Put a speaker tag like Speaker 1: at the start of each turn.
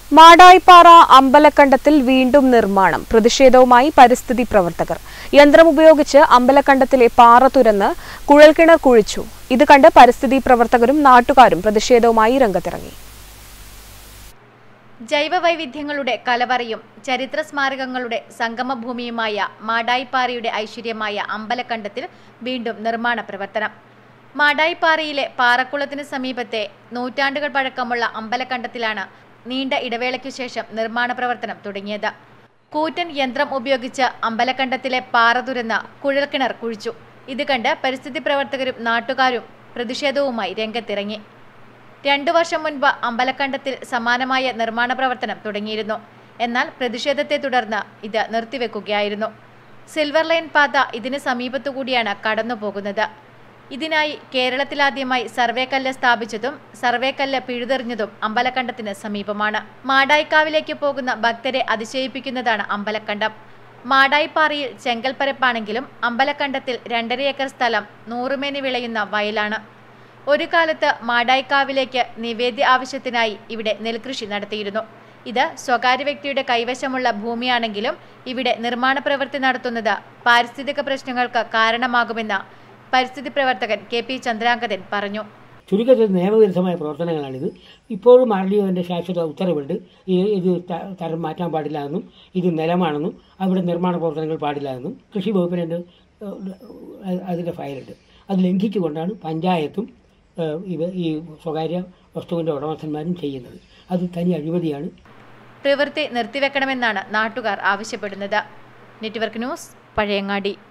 Speaker 1: മാടായിപ്പാറ അമ്പലക്കണ്ടത്തിൽ വീണ്ടും നിർമ്മാണം. പ്രതിഷേധവുമായി പരിസ്ഥിതി പ്രവർത്തകർ. യന്ത്രമുപയോഗിച്ച് അമ്പലക്കണ്ടത്തിലെ പാറ തുരന്ന് കുഴൽക്കിണർ കുഴിച്ചു. ഇത് കണ്ട് പരിസ്ഥിതി പ്രവർത്തകരും നാട്ടുകാരും പ്രതിഷേധവുമായി രംഗത്തിറങ്ങി.
Speaker 2: ജൈവവൈവിധ്യങ്ങളുടെ കലവറയും ചരിത്ര സ്മാരകങ്ങളുടെ സംഗമഭൂമിയുമായ മാടായിപ്പാറയുടെ ഐശ്വര്യമായ അമ്പലക്കണ്ടത്തിൽ വീണ്ടും നിർമ്മാണ പ്രവർത്തനം. മാടായിപ്പാറയിലെ പാറക്കുളത്തിന് സമീപത്തെ നൂറ്റാണ്ടുകൾ പഴക്കമുള്ള അമ്പലക്കണ്ടത്തിലാണ് നീണ്ട ഇടവേളയ്ക്കു ശേഷം നിർമ്മാണ പ്രവർത്തനം തുടങ്ങിയത്. കൂറ്റൻ യന്ത്രം ഉപയോഗിച്ച് അമ്പലക്കണ്ടത്തിലെ പാറ തുരന്ന് കുഴൽക്കിണർ കുഴിച്ചു. ഇത് കണ്ട് പരിസ്ഥിതി പ്രവർത്തകരും നാട്ടുകാരും പ്രതിഷേധവുമായി രംഗത്തിറങ്ങി. 2 വർഷം മുൻപ് അമ്പലക്കണ്ടത്തിൽ സമാനമായ നിർമ്മാണ പ്രവർത്തനം തുടങ്ങിയിരുന്നു. എന്നാൽ പ്രതിഷേധത്തെ തുടർന്ന് ഇത് നിർത്തിവെക്കുകയായിരുന്നു. സിൽവർ ലൈൻ പാത ഇതിന് സമീപത്തുകൂടിയാണ് കടന്നുപോകുന്നത്. ഇതിനായി കേരളത്തിലാദ്യമായി സർവേക്കല്ല് സ്ഥാപിച്ചതും സർവേക്കല്ല് പിഴുതെറിഞ്ഞതും അമ്പലക്കണ്ടത്തിന് സമീപമാണ്. മാടായിക്കാവിലേക്ക് പോകുന്ന ഭക്തരെ അതിശയിപ്പിക്കുന്നതാണ് അമ്പലക്കണ്ടം. മാടായിപ്പാറയിൽ ചെങ്കൽപ്പരപ്പാണെങ്കിലും അമ്പലക്കണ്ടത്തിൽ 2.5 ഏക്കർ സ്ഥലം 100 മേനി വിളയുന്ന വയലാണ്. ഒരു കാലത്ത് മാടായിക്കാവിലേക്ക് നിവേദ്യ ആവശ്യത്തിനായി ഇവിടെ നെൽകൃഷി നടത്തിയിരുന്നു. ഇത് സ്വകാര്യ വ്യക്തിയുടെ കൈവശമുള്ള ഭൂമിയാണെങ്കിലും ഇവിടെ നിർമ്മാണ പ്രവൃത്തി നടത്തുന്നത് പാരിസ്ഥിതിക പ്രശ്നങ്ങൾക്ക് കാരണമാകുമെന്ന് പരിസ്ഥിതി പ്രവർത്തകൻ KP ചന്ദ്രാംഗതൻ പറഞ്ഞു.
Speaker 3: ചുരുക്കത്തിൽ നിയമവിരുദ്ധമായ പ്രവർത്തനങ്ങളാണിത്. ഇപ്പോഴും RDOന്റെ ശാശ്വത ഉത്തരവുണ്ട്. ഇത് തരം മാറ്റാൻ പാടില്ല എന്നും ഇത് നിലമാണെന്നും അവിടെ നിർമ്മാണ പ്രവർത്തനങ്ങൾ പാടില്ല എന്നും കൃഷി വകുപ്പിന് അതിൻ്റെ ഫയലുണ്ട്. അത് ലംഘിച്ചുകൊണ്ടാണ് പഞ്ചായത്തും ഈ സ്വകാര്യ വസ്തുവിൻ്റെ ഉടമസ്ഥന്മാരും ചെയ്യുന്നത്. അത് തനി അഴിമതിയാണ്.
Speaker 2: പ്രവൃത്തി നിർത്തിവെക്കണമെന്നാണ് നാട്ടുകാർ ആവശ്യപ്പെടുന്നത്. Network news, Pazhayangadi.